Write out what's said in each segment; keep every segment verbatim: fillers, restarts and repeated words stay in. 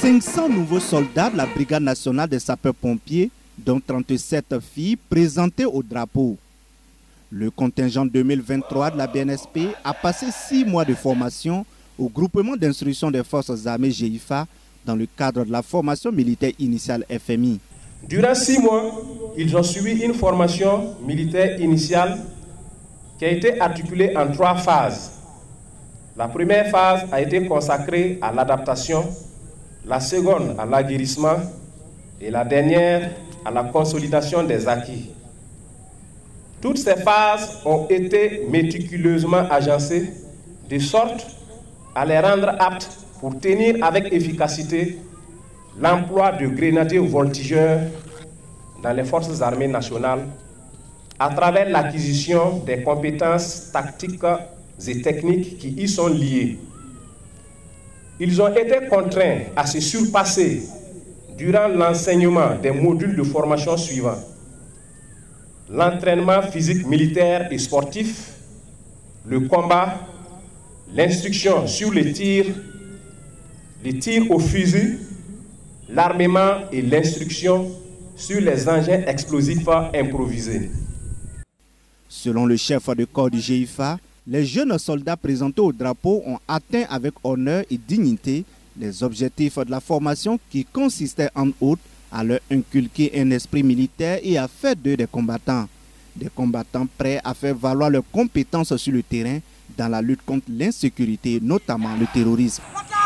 cinq cents nouveaux soldats de la Brigade nationale des sapeurs-pompiers, dont trente-sept filles, présentés au drapeau. Le contingent deux mille vingt-trois de la B N S P a passé six mois de formation au groupement d'instruction des forces armées G I F A dans le cadre de la formation militaire initiale F M I. Durant six mois, ils ont suivi une formation militaire initiale qui a été articulée en trois phases. La première phase a été consacrée à l'adaptation, la seconde à l'aguerrissement et la dernière à la consolidation des acquis. Toutes ces phases ont été méticuleusement agencées de sorte à les rendre aptes pour tenir avec efficacité l'emploi de grenadiers voltigeurs dans les forces armées nationales à travers l'acquisition des compétences tactiques et techniques qui y sont liées. Ils ont été contraints à se surpasser durant l'enseignement des modules de formation suivants: l'entraînement physique militaire et sportif, le combat, l'instruction sur les tirs, les tirs au fusil, l'armement et l'instruction sur les engins explosifs improvisés. Selon le chef de corps du G I F A, les jeunes soldats présentés au drapeau ont atteint avec honneur et dignité les objectifs de la formation qui consistaient en outre à leur inculquer un esprit militaire et à faire d'eux des combattants. Des combattants prêts à faire valoir leurs compétences sur le terrain dans la lutte contre l'insécurité, notamment le terrorisme.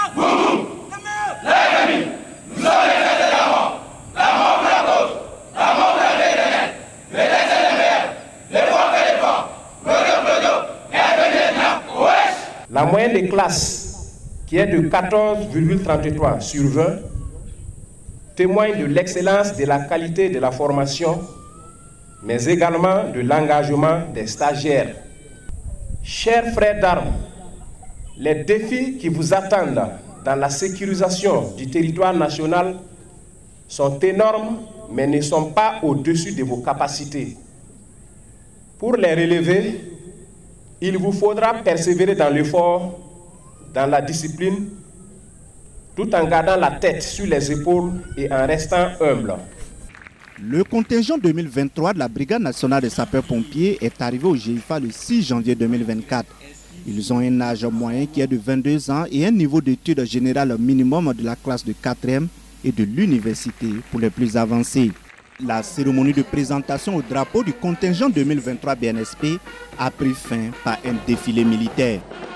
La moyenne des classes, qui est de quatorze virgule trente-trois sur vingt, témoigne de l'excellence de la qualité de la formation, mais également de l'engagement des stagiaires. Chers frères d'armes, les défis qui vous attendent dans la sécurisation du territoire national sont énormes, mais ne sont pas au-dessus de vos capacités. Pour les relever, il vous faudra persévérer dans l'effort, dans la discipline, tout en gardant la tête sur les épaules et en restant humble. Le contingent deux mille vingt-trois de la Brigade nationale des sapeurs-pompiers est arrivé au G I F A le six janvier deux mille vingt-quatre. Ils ont un âge moyen qui est de vingt-deux ans et un niveau d'études générales minimum de la classe de quatrième et de l'université pour les plus avancés. La cérémonie de présentation au drapeau du contingent deux mille vingt-trois B N S P a pris fin par un défilé militaire.